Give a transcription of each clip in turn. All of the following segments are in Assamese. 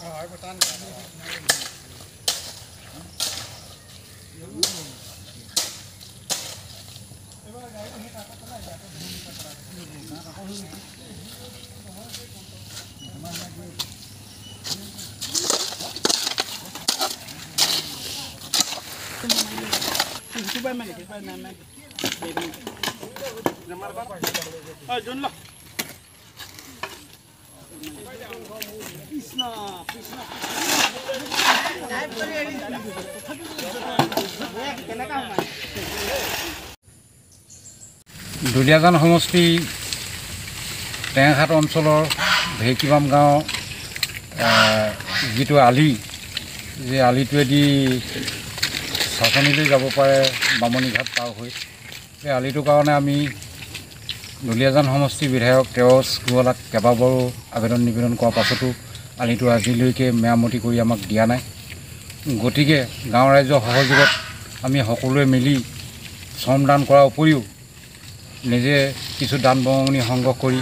দুলীয়াজান সমষ্টি টেঙাখাট অঞ্চলৰ ভেকিবাম গাঁও যিটো আলি যে আলিটোৱেদি চাচনিলৈ যাব পাৰে বামুণীঘাট পাৰ হৈ এই আলিটোৰ কাৰণে আমি দুলীয়াজান সমষ্টি বিধায়ক তেৰছ গোৱালাক কেইবাবাৰো আবেদন নিবেদন কৰাৰ পাছতো আলিটো আজিলৈকে মেৰামতি কৰি আমাক দিয়া নাই। গতিকে গাঁৱৰ ৰাইজৰ সহযোগত আমি সকলোৱে মিলি শ্ৰমদান কৰাৰ উপৰিও নিজে কিছু দান বৰঙণি সংগ্ৰহ কৰি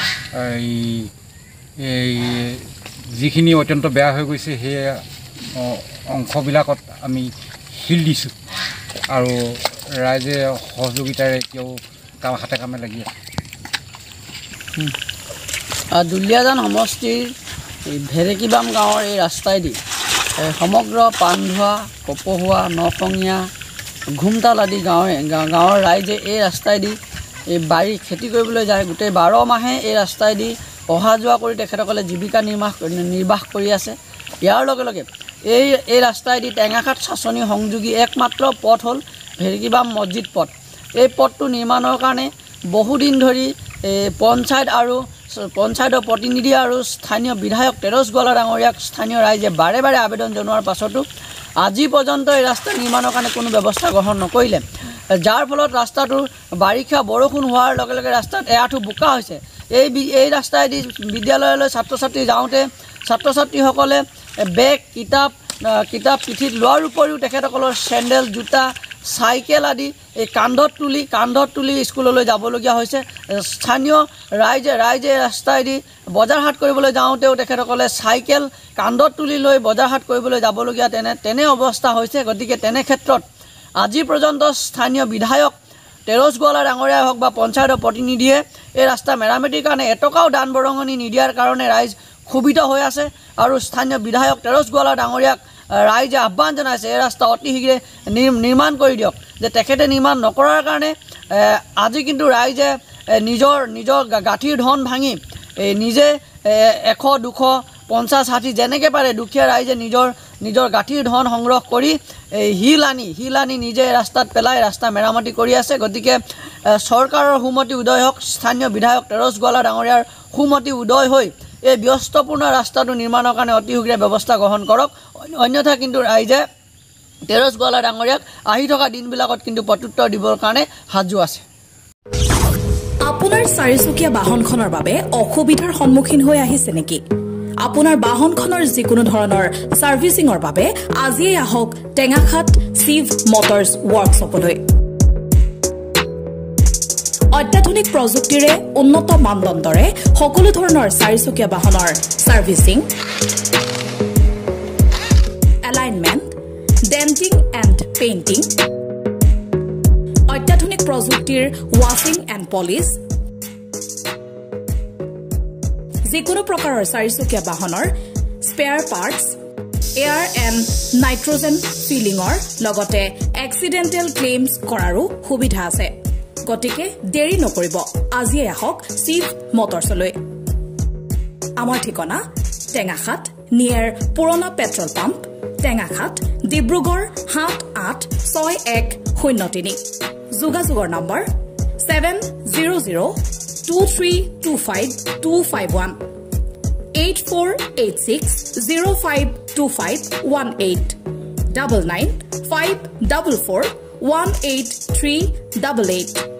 এই যিখিনি অত্যন্ত বেয়া হৈ গৈছে সেই অংশবিলাকত আমি শিল দিছোঁ আৰু ৰাইজে সহযোগিতাৰে এতিয়াও হাতে কামে লাগি আছে। দুলীয়াজান সমষ্টিৰ ভেৰেকিবাম গাঁৱৰ এই ৰাস্তাইদি সমগ্ৰ পাণধোৱা, কপহুৱা, নখঙীয়া, ঘুমতাল আদি গাঁৱৰ ৰাইজে এই ৰাস্তাইদি এই বাৰী খেতি কৰিবলৈ যায়। গোটেই 12 মাহে এই ৰাস্তাইদি অহা যোৱা কৰি তেখেতসকলে জীৱিকা নিৰ্বাহ কৰি আছে। ইয়াৰ লগে লগে এই ৰাস্তাইদি টেঙাখাট চাচনি সংযোগী একমাত্ৰ পথ হ'ল ভেৰেকিবাম মছজিদ পথ। এই পথটো নিৰ্মাণৰ কাৰণে বহুদিন ধৰি পঞ্চায়তৰ প্ৰতিনিধি আৰু স্থানীয় বিধায়ক তেৰছ গোৱালা ডাঙৰীয়াক স্থানীয় ৰাইজে বাৰে বাৰে আবেদন জনোৱাৰ পাছতো আজি পৰ্যন্ত এই ৰাস্তা নিৰ্মাণৰ কাৰণে কোনো ব্যৱস্থা গ্ৰহণ নকৰিলে, যাৰ ফলত ৰাস্তাটোৰ বাৰিষা বৰষুণ হোৱাৰ লগে লগে ৰাস্তাত এআঁঠু বোকা হৈছে। এই ৰাস্তাইদি বিদ্যালয়লৈ ছাত্ৰ ছাত্ৰী যাওঁতে ছাত্ৰ ছাত্ৰীসকলে বেগ কিতাপ পিঠিত লোৱাৰ উপৰিও তেখেতসকলৰ চেণ্ডেল, জোতা, চাইকেল আদি এই কান্ধত তুলি স্কুললৈ যাবলগীয়া হৈছে। স্থানীয় ৰাইজে ৰাস্তাইদি বজাৰ হাট কৰিবলৈ যাওঁতেও তেখেতসকলে চাইকেল কান্ধত তুলি লৈ বজাৰ হাট কৰিবলৈ যাবলগীয়া তেনে অৱস্থা হৈছে। গতিকে তেনে ক্ষেত্ৰত আজি পৰ্যন্ত স্থানীয় বিধায়ক তেৰছ গোৱালা ডাঙৰীয়াই হওক বা পঞ্চায়তৰ প্ৰতিনিধিয়ে এই ৰাস্তা মেৰামতিৰ কাৰণে এটকাও দান বৰঙণি নিদিয়াৰ কাৰণে ৰাইজ ক্ষোভিত হৈ আছে আৰু স্থানীয় বিধায়ক তেৰছ গোৱালা ডাঙৰীয়াক ৰাইজে আহ্বান জনাইছে এই ৰাস্তা অতি শীঘ্ৰে নিৰ্মাণ কৰি দিয়ক। যে তেখেতে নিৰ্মাণ নকৰাৰ কাৰণে আজি কিন্তু ৰাইজে নিজৰ গাঁঠিৰ ধন ভাঙি নিজে 100, 200, 50, 60 যেনেকৈ পাৰে দুখীয়া ৰাইজে নিজৰ গাঁঠিৰ ধন সংগ্ৰহ কৰি শিল আনি নিজে ৰাস্তাত পেলাই ৰাস্তা মেৰামতি কৰি আছে। গতিকে চৰকাৰৰ সুমতি উদয় হওক, স্থানীয় বিধায়ক তেৰছ গোৱালা ডাঙৰীয়াৰ সুমতি উদয় হৈ এই ব্যস্তপূৰ্ণ ৰাস্তাটো নিৰ্মাণৰ কাৰণে অতি শীঘ্ৰে ব্যৱস্থা গ্ৰহণ কৰক। অন্যথা কিন্তু ৰাইজে তেৰছ গোৱালা ডাঙৰীয়াক আহি থকা দিনবিলাকত কিন্তু প্ৰত্যুত্তৰ দিবৰ কাৰণে সাজু আছে। আপোনাৰ চাৰিচকীয়া বাহনখনৰ বাবে অসুবিধাৰ সন্মুখীন হৈ আহিছে নেকি? আপোনাৰ বাহনখনৰ যিকোনো ধৰণৰ সাৰ্ভিসিংৰ বাবে আজিয়ে আহক টেঙাখাট শিৱ মটৰ্ছ ৱৰ্কশ্বপলৈ। অত্যাধুনিক প্ৰযুক্তিৰে উন্নত মানদণ্ডৰে সকলো ধৰণৰ চাৰিচকীয়া বাহনৰ servicing, alignment, denting and painting, অত্যাধুনিক প্ৰযুক্তিৰ ৱাশ্বিং এণ্ড পলিশ, যিকোনো প্ৰকাৰৰ চাৰিচকীয়া বাহনৰ spare parts, air and nitrogen ফিলিঙৰ লগতে এক্সিডেণ্টেল ক্লেইমছ কৰাৰো সুবিধা আছে। গতিকে দেৰি নকৰিব, আজিয়ে আহক শিৱ মটৰ্ছলৈ। আমাৰ ঠিকনা টেঙাখাট নিয়েৰ পুৰণা পেট্ৰল পাম্প, টেঙাখাট, ডিব্ৰুগড় 786103। যোগাযোগৰ নম্বৰ 7002325251, 8486052518, 9954418388।